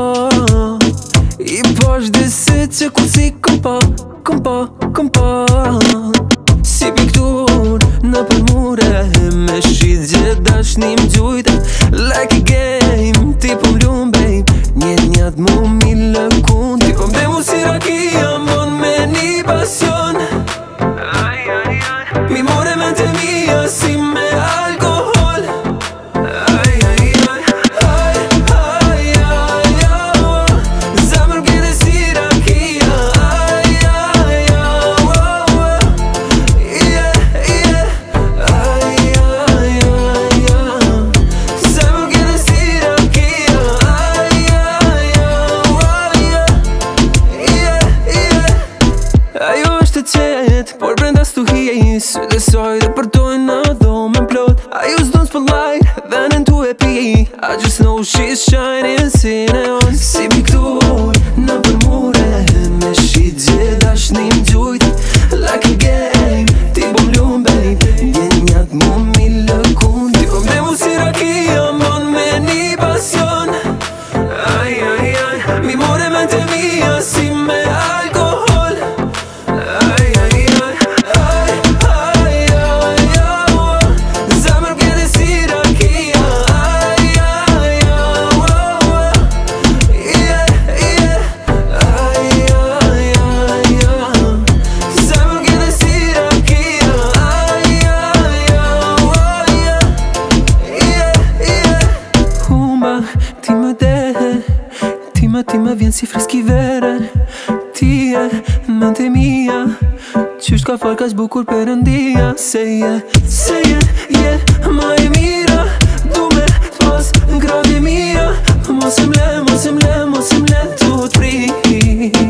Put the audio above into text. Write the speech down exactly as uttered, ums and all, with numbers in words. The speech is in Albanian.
I bash dhe se që kur si kom pa, kom pa, kom pa si piktur në për mure me shqit gjithë dashnim gjujte like a game. Ti po m'lum babe, njët njët mu mi lëkun. Ti po m'demu si rakia mon me një pasion. Mi more me të mija si me alkohol. Aj, aj, aj, aj, aj, aj, aj. Zamër m'kene si rakia. Aj, aj, aj, yeah, yeah. Aj, aj, aj, aj. Zamër m'kene si rakia. Aj, aj, aj, yeah, yeah. Ajo është të qetë, por brenda stuhije sy dhe soj dhe përdojnë në dhome m'plot. Ajo s'don spotlight, dhenin tu e pi. I just know she's shining si neon. Si piktur në për mure me shqit gjithë dashnim gjujt like a game. Ti po m'lum babe, njën njët mu mi lëkun. Ti po m'demu si rakia mon me një pasion. Aj, aj, aj, mi more me të mija si me alkohol. Aj, aj, aj, aj, aj, aj, aj. Zamër m'kene si rakia. Aj, aj, aj, yeah, yeah. Aj, aj, aj, aj. Zamër m'kene si rakia. Aj, aj, aj, yeah, yeah. Humba, ti më dehe, ti më, ti më vjen si freski vere. Ti e mente mia, qysh ka fal ka zbukur përëndia. Say yeah, say yeah, yeah, ma e mira. Du me t'pas n'gradje mia. Mos e mle, mos e mle, mos e mle tu t'pri.